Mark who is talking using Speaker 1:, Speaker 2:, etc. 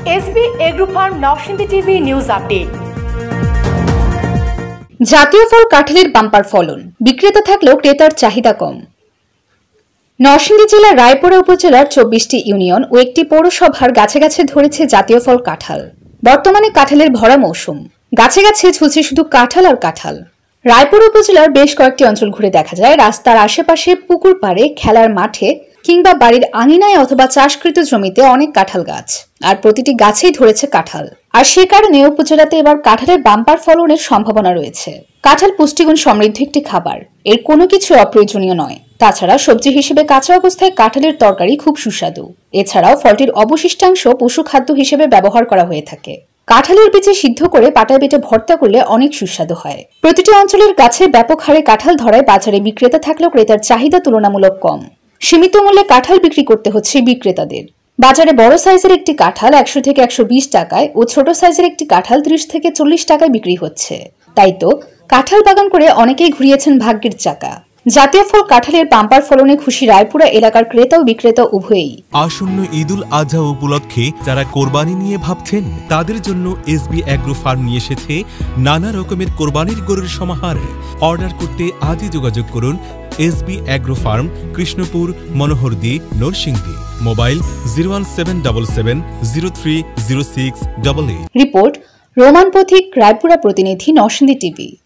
Speaker 1: SB agro farm Narsingdi TV news update.
Speaker 2: জাতীয় ফল কাঁঠালের বাম্পার ফলন, বিক্রেতা থাকলেও ক্রেতার চাহিদা কম। নরসিংদী জেলার রায়পুরা উপজেলার 24টি ইউনিয়ন ও একটি পৌরসভার গাছে গাছে ধরেছে জাতীয় ফল কাঁঠাল। বর্তমানে কাঁঠালের ভরা মৌসুম, গাছে গাছে ঝুলছে শুধু কাঁঠাল আর কাঁঠাল। রায়পুরা উপজেলার বেশ কয়েকটি অঞ্চল ঘুরে দেখা যায় রাস্তার আশেপাশে, পুকুর পাড়ে, খেলার মাঠে কিংবা বাড়ির আঙিনায় অথবা চাষকৃত জমিতে অনেক কাঁঠাল গাছ, আর প্রতিটি গাছেই ধরেছে কাঁঠাল। আর সে কারণে উপজেলাতে এবার কাঁঠালের বাম্পার ফলনের সম্ভাবনা রয়েছে। কাঁঠাল পুষ্টিগুণ সমৃদ্ধ একটি খাবার, এর কোনো কিছু অপ্রয়োজনীয় নয়। তাছাড়া সবজি হিসেবে কাঁচা অবস্থায় কাঁঠালের তরকারি খুব সুস্বাদু। এছাড়াও ফলটির অবশিষ্টাংশ পশু খাদ্য হিসেবে ব্যবহার করা হয়ে থাকে। কাঁঠালের বীজে সিদ্ধ করে পাটায় বেটে ভর্তা করলে অনেক সুস্বাদু হয়। প্রতিটি অঞ্চলের গাছে ব্যাপক হারে কাঁঠাল ধরায় বাজারে বিক্রেতা থাকলেও ক্রেতার চাহিদা তুলনামূলক কম। সীমিত মূল্যে কাঁঠাল বিক্রি করতে হচ্ছে বিক্রেতাদের। বাজারে বড় সাইজের একটি কাঁঠাল 100 থেকে 120 টাকায় ও ছোট সাইজের একটি কাঁঠাল 30 থেকে 40 টাকায় বিক্রি হচ্ছে। তাই তো কাঁঠাল বাগান করে অনেকেই ঘুরিয়েছেন ভাগ্যের চাকা। জাতীয় ফল কাঁঠালের বাম্পার ফলনে খুশি রায়পুরা এলাকার ক্রেতা ও বিক্রেতা উভয়ই।
Speaker 3: আসন্ন ঈদুল আজহা উপলক্ষে যারা কোরবানি নিয়ে ভাবছেন তাদের জন্য এসবি এগ্রো ফার্ম নিয়ে এসেছে নানা রকমের কোরবানির গরুর সমাহার। অর্ডার করতে আজই যোগাযোগ করুন SB agro farm, Krishnapur, Monohardi, Narsingdi. Mobile 01777030688।
Speaker 2: Report Roman Pathik, Raipura প্রতিনিধি, নরসিংদী টিভি।